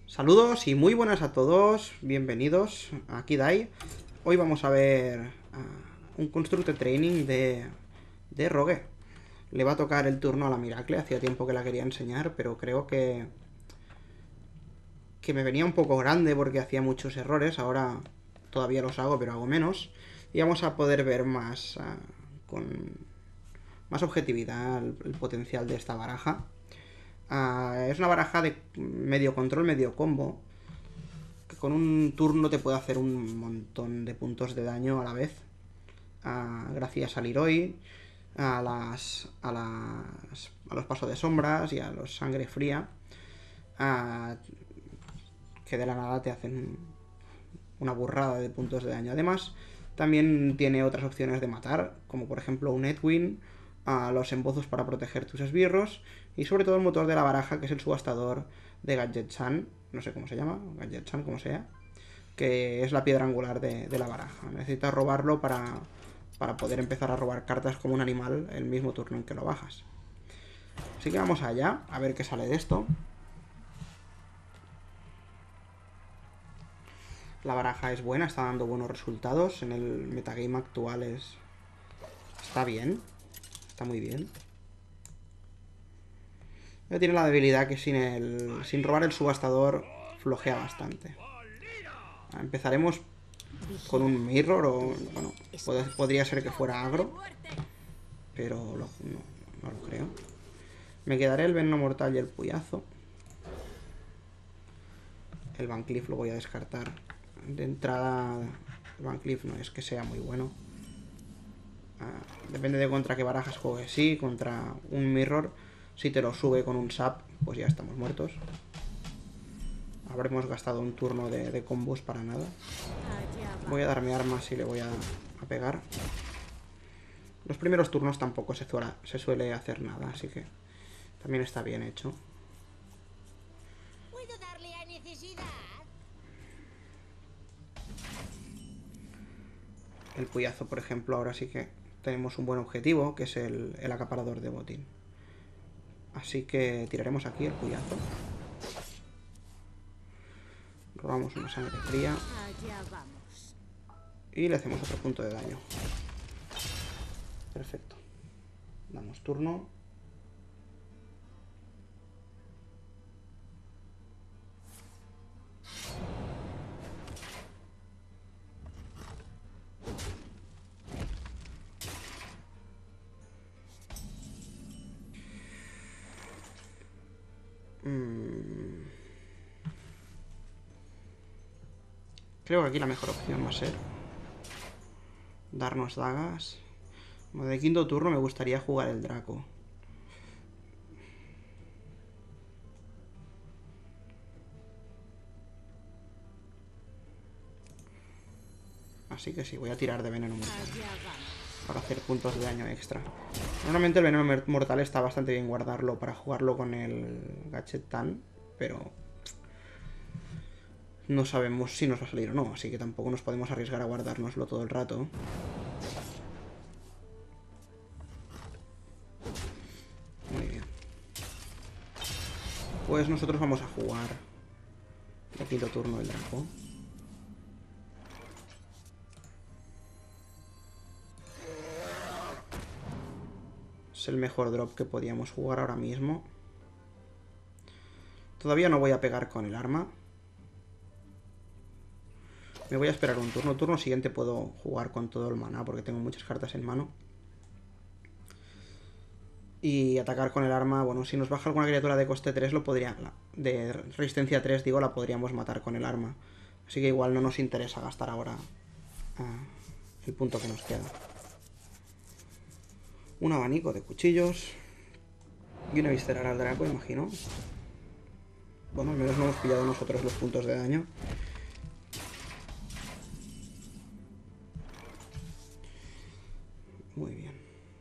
Saludos y muy buenas a todos, bienvenidos, aquí Dai. Hoy vamos a ver un Constructed Training de Rogue. Le va a tocar el turno a la Miracle, hacía tiempo que la quería enseñar, pero creo que me venía un poco grande porque hacía muchos errores, ahora todavía los hago, pero hago menos. Y vamos a poder ver más, con más objetividad el potencial de esta baraja. Es una baraja de medio control, medio combo, que con un turno te puede hacer un montón de puntos de daño a la vez. Gracias al Leroy, a los pasos de sombras y a los sangre fría, que de la nada te hacen una burrada de puntos de daño. Además, también tiene otras opciones de matar, como por ejemplo un Edwin, los embozos para proteger tus esbirros y sobre todo el motor de la baraja, que es el subastador de Gadget-san, no sé cómo se llama, Gadget-san como sea, que es la piedra angular de la baraja. Necesitas robarlo para poder empezar a robar cartas como un animal el mismo turno en que lo bajas. Así que vamos allá, a ver qué sale de esto. La baraja es buena, está dando buenos resultados. En el metagame actual está bien, está muy bien. Pero tiene la debilidad que sin robar el subastador flojea bastante. Empezaremos con un mirror o... Bueno, podría ser que fuera agro, pero no lo creo. Me quedaré el veneno mortal y el puyazo. El Van Cleef lo voy a descartar. De entrada, el Van Cleef no es que sea muy bueno. Depende de contra qué barajas juegues. Sí, contra un mirror, si te lo sube con un sap, pues ya estamos muertos. Habremos gastado un turno de combos para nada. Voy a dar mi arma si le voy a pegar. Los primeros turnos tampoco se suele hacer nada, así que también está bien hecho. ¿Puedo darle a necesidad? El puyazo, por ejemplo, ahora sí que tenemos un buen objetivo, que es el acaparador de botín. Así que tiraremos aquí el puyazo. Robamos una sangre fría. Allá vamos. Y le hacemos otro punto de daño. Perfecto. Damos turno. Creo que aquí la mejor opción va a ser darnos dagas. Como de quinto turno me gustaría jugar el Draco. Así que sí, voy a tirar de veneno mortal Allá vamos. para hacer puntos de daño extra. Normalmente el veneno mortal está bastante bien guardarlo para jugarlo con el Gadget Tan, pero no sabemos si nos va a salir o no, así que tampoco nos podemos arriesgar a guardárnoslo todo el rato. Muy bien. Pues nosotros vamos a jugar el quinto turno del Draco. Es el mejor drop que podíamos jugar ahora mismo. Todavía no voy a pegar con el arma. Me voy a esperar un turno. Turno siguiente puedo jugar con todo el maná porque tengo muchas cartas en mano. Y atacar con el arma, bueno, si nos baja alguna criatura de coste 3 lo podría... De resistencia 3, digo, la podríamos matar con el arma. Así que igual no nos interesa gastar ahora el punto que nos queda. Un abanico de cuchillos. Y una visceral al Draco, imagino. Bueno, al menos no hemos pillado nosotros los puntos de daño. Muy bien.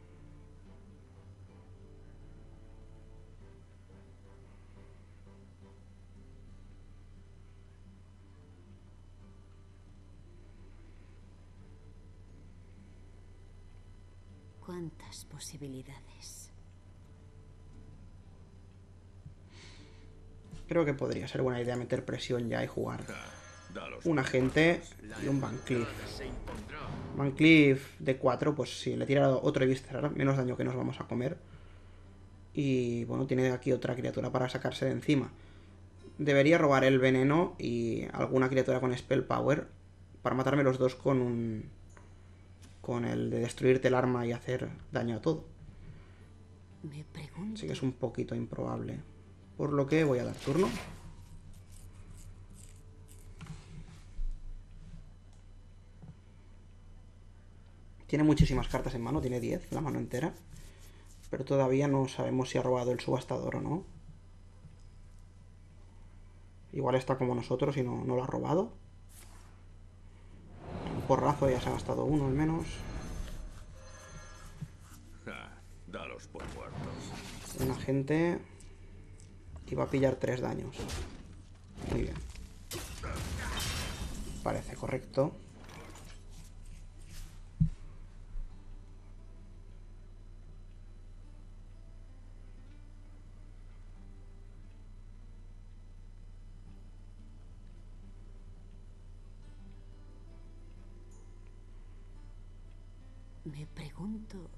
¿Cuántas posibilidades? Creo que podría ser buena idea meter presión ya y jugar Dalos un agente y un Van Cleef. Van Cleef de 4, pues sí, le tira otro Eviscerar, menos daño que nos vamos a comer. Y bueno, tiene aquí otra criatura para sacarse de encima. Debería robar el veneno y alguna criatura con Spell Power para matarme los dos con el de destruirte el arma y hacer daño a todo. Me pregunto. Así que es un poquito improbable. Por lo que voy a dar turno. Tiene muchísimas cartas en mano, tiene 10, la mano entera. Pero todavía no sabemos si ha robado el subastador o no. Igual está como nosotros y no lo ha robado. Un porrazo, ya se ha gastado uno al menos. Dalos por muertos. Un agente. Y va a pillar 3 daños. Muy bien. Parece correcto. Me pregunto.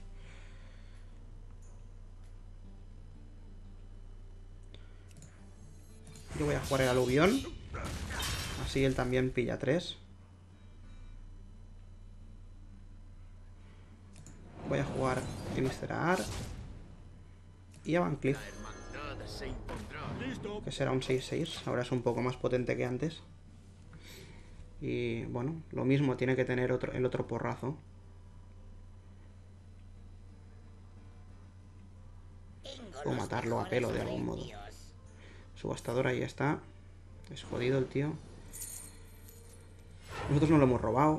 Yo voy a jugar el aluvión. Así él también pilla 3. Voy a jugar Eviscerar. Y a Van Cleef, que será un 6-6. Ahora es un poco más potente que antes. Y bueno, lo mismo tiene que tener el otro porrazo. O matarlo a pelo de algún modo. Subastador, ahí está. Es jodido el tío. Nosotros no lo hemos robado.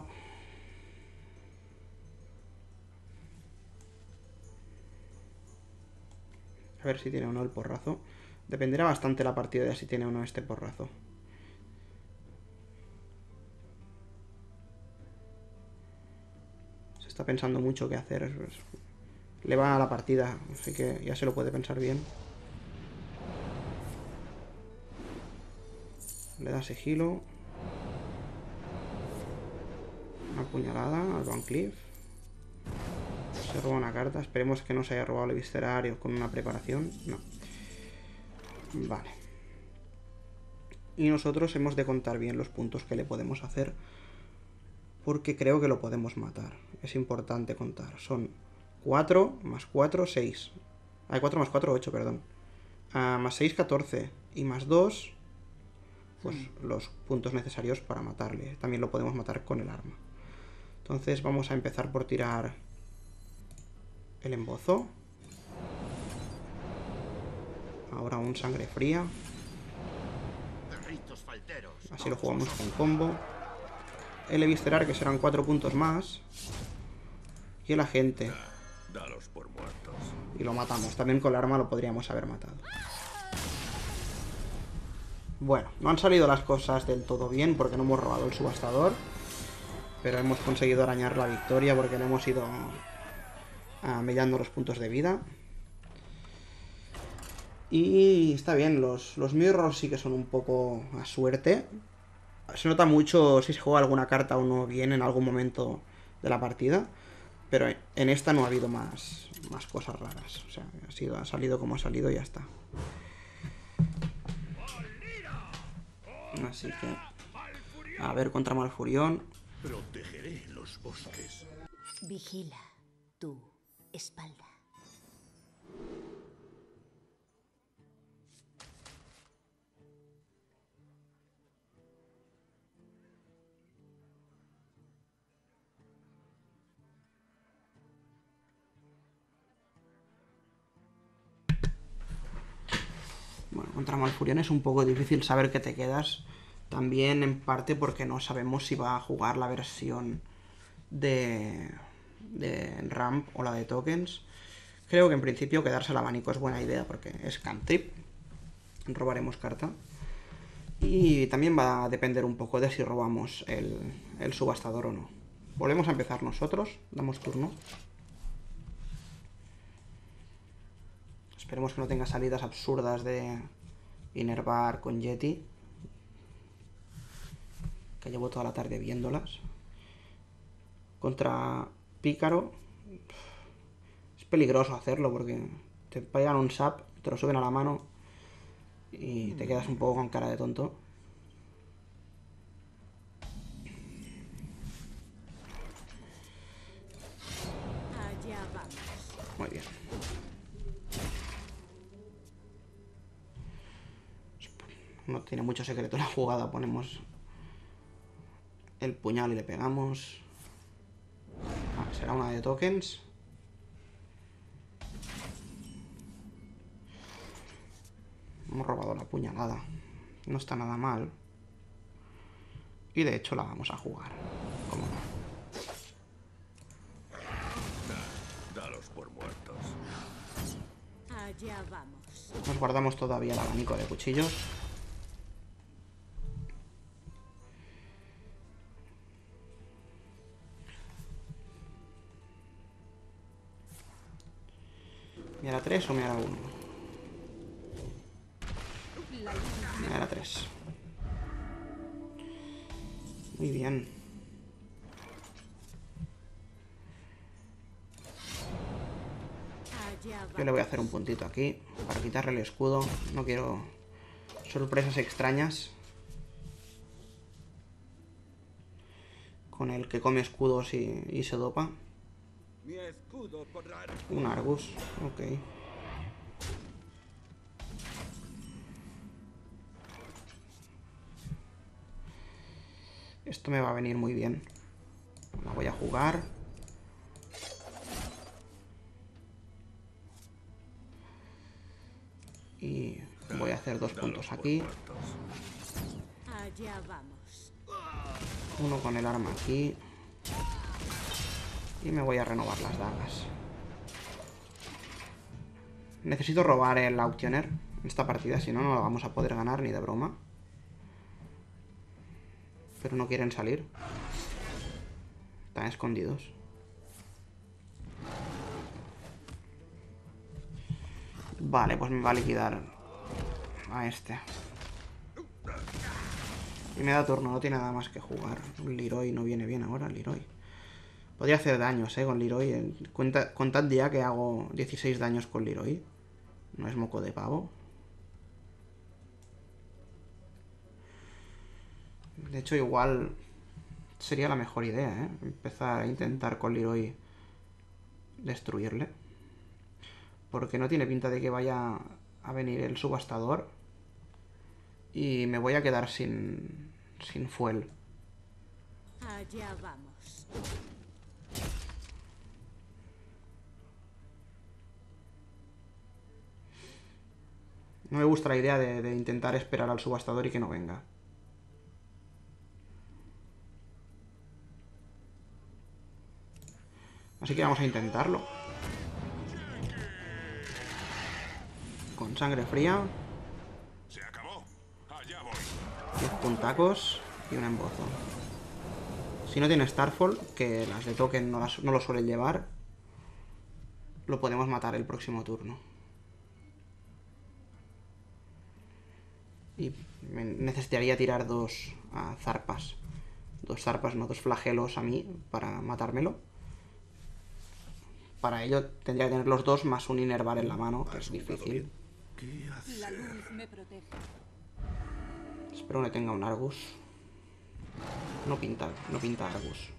A ver si tiene o no el porrazo. Dependerá bastante la partida de si tiene o no este porrazo. Se está pensando mucho qué hacer. Le va a la partida, así que ya se lo puede pensar bien. Le da sigilo. Una puñalada al Van Cleef. Se roba una carta. Esperemos que no se haya robado el Eviscerario con una preparación. No. Vale. Y nosotros hemos de contar bien los puntos que le podemos hacer. Porque creo que lo podemos matar. Es importante contar. Son 4 más 4, 6. Hay 4 más 4, 8, perdón. Más 6, 14. Y más 2, pues los puntos necesarios para matarle. También lo podemos matar con el arma. Entonces vamos a empezar por tirar el embozo. Ahora un sangre fría. Así lo jugamos con combo. El Eviscerar, que serán 4 puntos más. Y el agente. Dalos por muertos. Y lo matamos. También con el arma lo podríamos haber matado. Bueno, no han salido las cosas del todo bien porque no hemos robado el subastador. Pero hemos conseguido arañar la victoria porque le hemos ido mellando los puntos de vida. Y está bien, los mirrors sí que son un poco a suerte. Se nota mucho si se juega alguna carta o no bien en algún momento de la partida. Pero en esta no ha habido más cosas raras. O sea, ha salido como ha salido y ya está. Así que... A ver, contra Malfurión. Protegeré los bosques. Vigila tu espalda. Bueno, contra Malfurión es un poco difícil saber que te quedas. También en parte porque no sabemos si va a jugar la versión de Ramp o la de Tokens. Creo que en principio quedarse al abanico es buena idea porque es cantrip. Robaremos carta. Y también va a depender un poco de si robamos el subastador o no. Volvemos a empezar nosotros. Damos turno. Esperemos que no tenga salidas absurdas de Inervar con Yeti, que llevo toda la tarde viéndolas. Contra Pícaro es peligroso hacerlo porque te pegan un sap, te lo suben a la mano y te quedas un poco con cara de tonto. Allá vamos. Muy bien. No tiene mucho secreto la jugada. Ponemos el puñal y le pegamos. Ah, será una de tokens. Hemos robado la puñalada. No está nada mal. Y de hecho la vamos a jugar. ¿Cómo no? Dalos por muertos. Allá vamos. Nos guardamos todavía el abanico de cuchillos. ¿Me hará 3 o me hará 1? Me hará 3. Muy bien. Allá Yo le voy a hacer un puntito aquí para quitarle el escudo. No quiero sorpresas extrañas con el que come escudos y se dopa. Mi escudo podrá... Un Argus, ok. Esto me va a venir muy bien. La voy a jugar. Y voy a hacer 2 puntos aquí. Allá vamos. Uno con el arma aquí. Y me voy a renovar las dagas. Necesito robar el Auctioner en esta partida, si no, no la vamos a poder ganar ni de broma. Pero no quieren salir. Están escondidos. Vale, pues me va a liquidar a este. Y me da turno, no tiene nada más que jugar. Un Leroy no viene bien ahora, el Leroy. Podría hacer daños, con Leroy. Contad ya que hago 16 daños con Leroy. No es moco de pavo. De hecho, igual sería la mejor idea, empezar a intentar con Leroy destruirle. Porque no tiene pinta de que vaya a venir el subastador. Y me voy a quedar sin fuel. Allá vamos. No me gusta la idea de intentar esperar al subastador y que no venga. Así que vamos a intentarlo. Con sangre fría. Se acabó. Allá voy. 10 puntacos y un embozo. Si no tiene Starfall, que las de token no lo suelen llevar, lo podemos matar el próximo turno. Y necesitaría tirar 2 zarpas. 2 zarpas, no 2 flagelos a mí para matármelo. Para ello tendría que tener los 2 más un inervar en la mano, que es difícil. ¿Qué hacer? La luz me protege. Espero que tenga un Argus. No pinta Argus.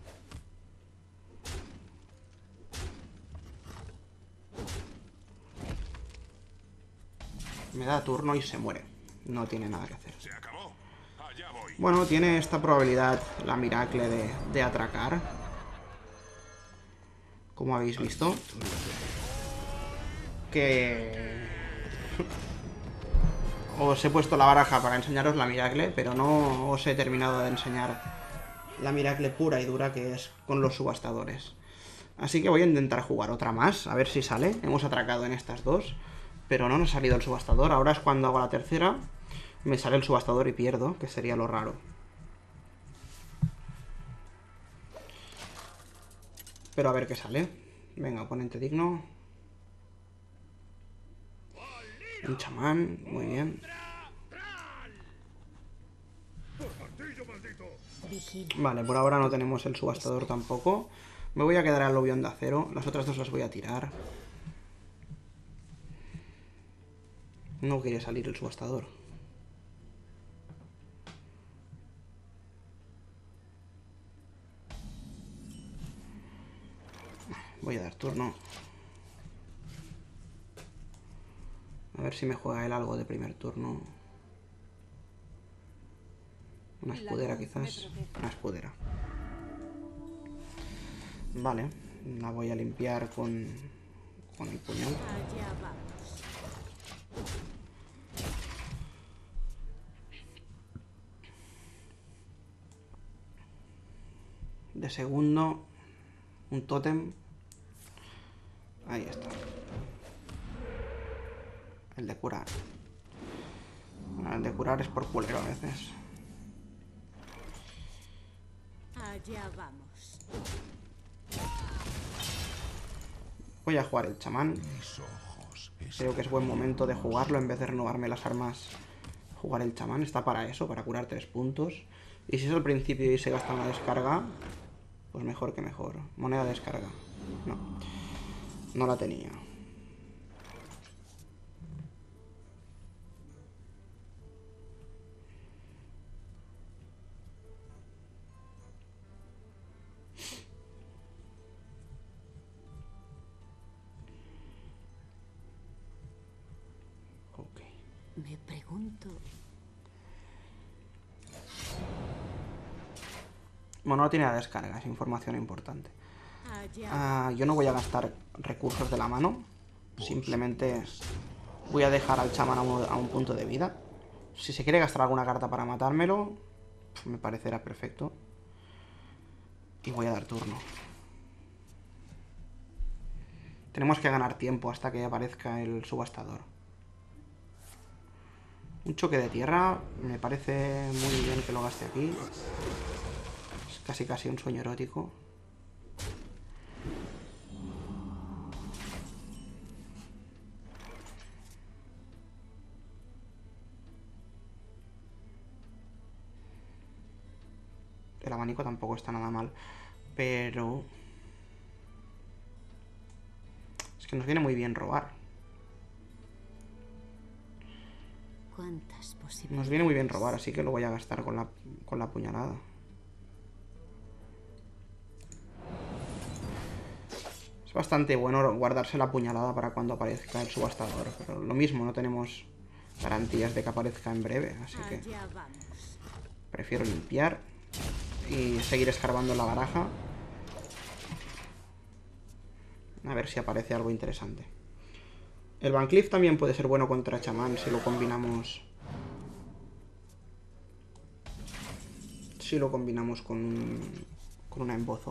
Me da turno y se muere. No tiene nada que hacer. Se acabó. Allá voy. Bueno, tiene esta probabilidad la Miracle de atracar. Como habéis visto. Que... Os he puesto la baraja para enseñaros la Miracle, pero no os he terminado de enseñar la Miracle pura y dura que es con los subastadores. Así que voy a intentar jugar otra más, a ver si sale. Hemos atracado en estas 2, pero no nos ha salido el subastador. Ahora es cuando hago la tercera, me sale el subastador y pierdo, que sería lo raro. Pero a ver qué sale. Venga, oponente digno. Un chamán, muy bien. Vigila. Vale, por ahora no tenemos el subastador tampoco. Me voy a quedar al Lobión de acero. Las otras dos las voy a tirar. No quiere salir el subastador. Voy a dar turno. A ver si me juega él algo de primer turno. Una escudera quizás. Una escudera. Vale. La voy a limpiar con el puñal. Allá vamos. De segundo. Un tótem. Ahí está. El de curar. Bueno, el de curar es por culero a veces. Allá vamos. Voy a jugar el chamán. Mis ojos Creo que es buen momento de jugarlo en vez de renovarme las armas. Jugar el chamán está para eso, para curar 3 puntos. Y si es al principio y se gasta una descarga, pues mejor que mejor. Moneda de descarga. No. No la tenía. Ok. Me pregunto. Bueno, no tiene la descarga, es información importante. Allá. Yo no voy a gastar recursos de la mano. Simplemente voy a dejar al chamán a un punto de vida. Si se quiere gastar alguna carta para matármelo, me parecerá perfecto. Y voy a dar turno. Tenemos que ganar tiempo hasta que aparezca el subastador. Un choque de tierra, me parece muy bien que lo gaste aquí. Es casi un sueño erótico. El abanico tampoco está nada mal, pero es que nos viene muy bien robar. ¿Cuántas posibilidades? Nos viene muy bien robar, así que lo voy a gastar con la puñalada. Es bastante bueno guardarse la puñalada para cuando aparezca el subastador, pero lo mismo, no tenemos garantías de que aparezca en breve, así que Allá vamos. prefiero limpiar y seguir escarbando en la baraja. A ver si aparece algo interesante. El Van Cleef también puede ser bueno contra chamán si lo combinamos. Si lo combinamos con una embozo.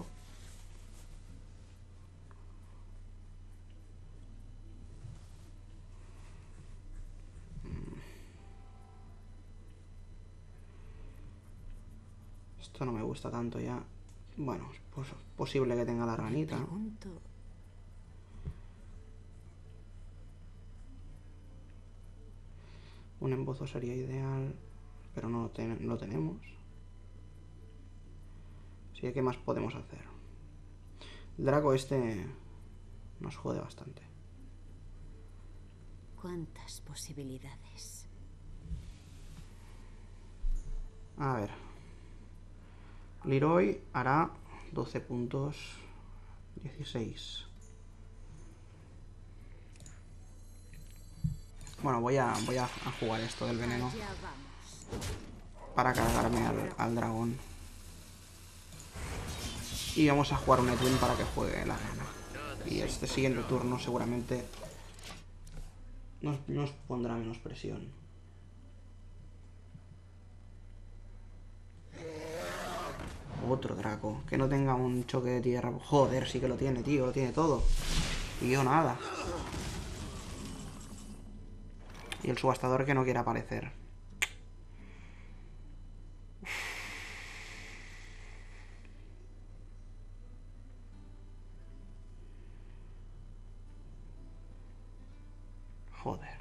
Esto no me gusta tanto ya. Bueno, es posible que tenga la ranita. Pregunto. Un embozo sería ideal, pero no lo tenemos. Así que, ¿qué más podemos hacer? El Draco este nos jode bastante. ¿Cuántas posibilidades? A ver. Leroy hará 12 puntos. 16. Bueno, voy a jugar esto del veneno Allá vamos. para cargarme al dragón. Y vamos a jugar un Edwin para que juegue la arena. Y este siguiente turno seguramente nos pondrá menos presión. Otro Draco. Que no tenga un choque de tierra. Joder, sí que lo tiene, tío. Lo tiene todo. Y yo nada. Y el subastador que no quiere aparecer. Joder.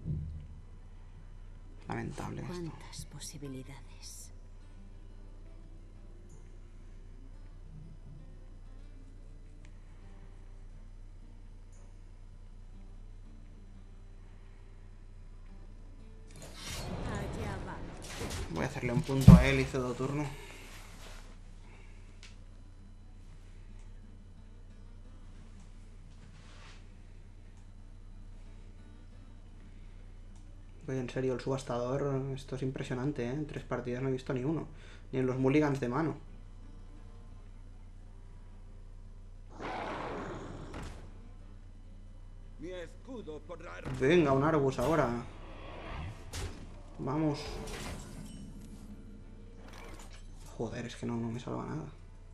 Lamentable esto. ¿Cuántas posibilidades? Voy a hacerle un punto a él y cedo turno. Oye, en serio, el subastador, esto es impresionante, ¿eh? En 3 partidas no he visto ni uno. Ni en los mulligans de mano. Mi escudo podrá... Venga, un Arbus ahora. Vamos. Joder, es que no me salva nada.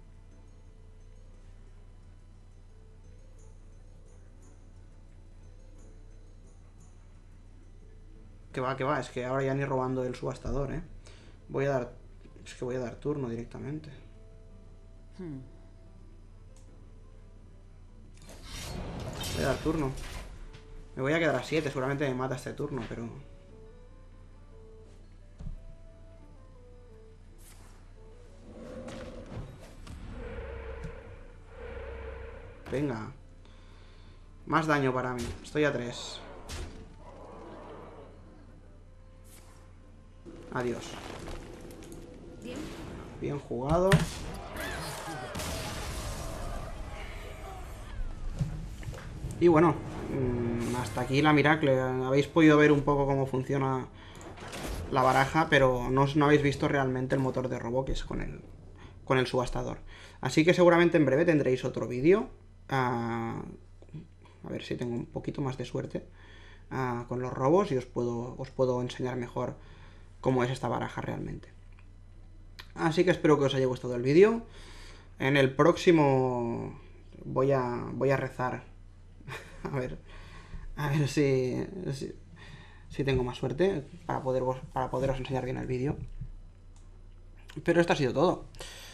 Que va, es que ahora ya ni robando el subastador, ¿eh? Voy a dar... Es que voy a dar turno directamente. Voy a dar turno. Me voy a quedar a 7, seguramente me mata este turno, pero... Venga. Más daño para mí. Estoy a 3. Adiós. Bien jugado. Y bueno, hasta aquí la Miracle. Habéis podido ver un poco cómo funciona la baraja, pero no habéis visto realmente el motor de robo que es con el subastador. Así que seguramente en breve tendréis otro vídeo. A ver si tengo un poquito más de suerte con los robos y os puedo enseñar mejor cómo es esta baraja realmente. Así que espero que os haya gustado el vídeo. En el próximo voy a rezar. A ver si tengo más suerte para poderos enseñar bien el vídeo. Pero esto ha sido todo.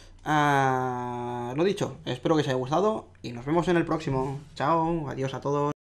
Lo dicho, espero que os haya gustado y nos vemos en el próximo. Chao, adiós a todos.